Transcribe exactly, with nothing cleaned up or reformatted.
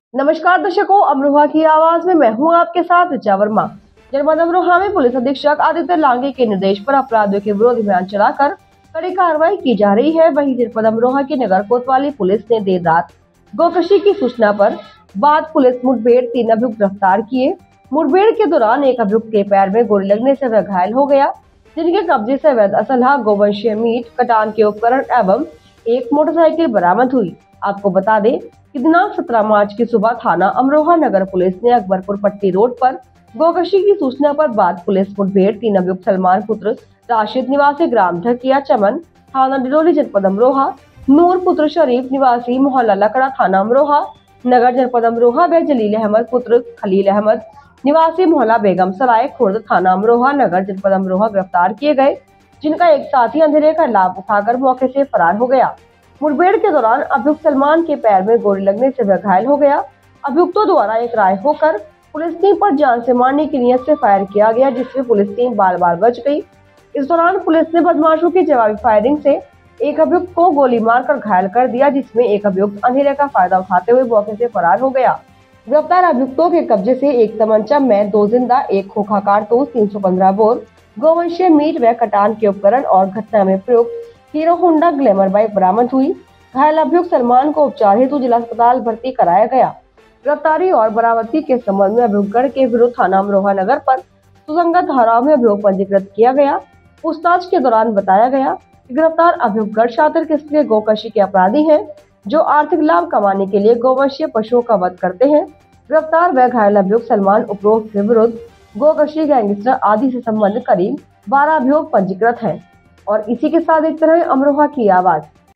नमस्कार दर्शकों, अमरोहा की आवाज में मैं हूं आपके साथ ऋचा वर्मा। जनपद अमरोहा में पुलिस अधीक्षक आदित्य लांगे के निर्देश पर अपराधियों के विरोध अभियान चलाकर कड़ी कार्रवाई की जा रही है। वहीं जनपद अमरोहा की नगर कोतवाली पुलिस ने देर रात गोकशी की सूचना पर बाद पुलिस मुठभेड़ तीन अभियुक्त गिरफ्तार किए। मुठभेड़ के दौरान एक अभियुक्त के पैर में गोली लगने से वह घायल हो गया, जिनके कब्जे से अवैध असलहा, गोवंशीय मीट, कटान के उपकरण एवं एक मोटरसाइकिल बरामद हुई। आपको बता दें कि दिनांक सत्रह मार्च की सुबह थाना अमरोहा नगर पुलिस ने अकबरपुर पट्टी रोड पर गोकशी की सूचना पर बाद पुलिस मुठभेड़ तीन अभियुक्त सलमान पुत्र राशिद निवासी ग्राम ढकिया चमन थाना डिडोली जनपद अमरोहा, नूर पुत्र शरीफ निवासी मोहल्ला लकड़ा थाना अमरोहा नगर जनपद अमरोहा व जलील अहमद पुत्र खलील अहमद निवासी मोहल्ला बेगम सराय खुर्द थाना अमरोहा नगर जनपद अमरोहा गिरफ्तार किए गए, जिनका एक साथी अंधेरे का लाभ उठाकर मौके से फरार हो गया। मुठभेड़ के दौरान अभियुक्त सलमान के पैर में गोली लगने से वह घायल हो गया। अभियुक्तों द्वारा एक राय होकर पुलिस टीम पर जान से मारने की नियत से फायर किया गया, जिसमें पुलिस टीम बार बार बच गई। इस दौरान पुलिस ने बदमाशों की जवाबी फायरिंग से एक अभियुक्त को गोली मारकर घायल कर दिया, जिसमें एक अभियुक्त अंधेरे का फायदा उठाते हुए मौके से फरार हो गया। गिरफ्तार अभियुक्तों के कब्जे से एक तमंचा में दो जिंदा, एक खोखा कारतूस, तीन सौ पंद्रह बोर, गोवंशीय मीट व कटान के उपकरण और घटना में प्रयुक्त हीरो होंडा ग्लैमर बाइक बरामद हुई। घायल अभियुक्त सलमान को उपचार हेतु जिला अस्पताल भर्ती कराया गया। गिरफ्तारी और बरामदगी के संबंध में अभियुक्तगण के विरुद्ध थाना अमरोहा नगर पर सुसंगत धाराओं में अभियोग पंजीकृत किया गया। पूछताछ के दौरान बताया गया कि गिरफ्तार अभियुक्तगण शातिर किस्म के गोकशी के अपराधी हैं, जो आर्थिक लाभ कमाने के लिए गोवंशीय पशुओं का वध करते हैं। गिरफ्तार व घायल अभियुक्त सलमान उपरोक्त के विरुद्ध गोकशी, गैंगस्टर आदि से संबंधित करीब बारह अभियोग पंजीकृत है। और इसी के साथ एक तरह अमरोहा की आवाज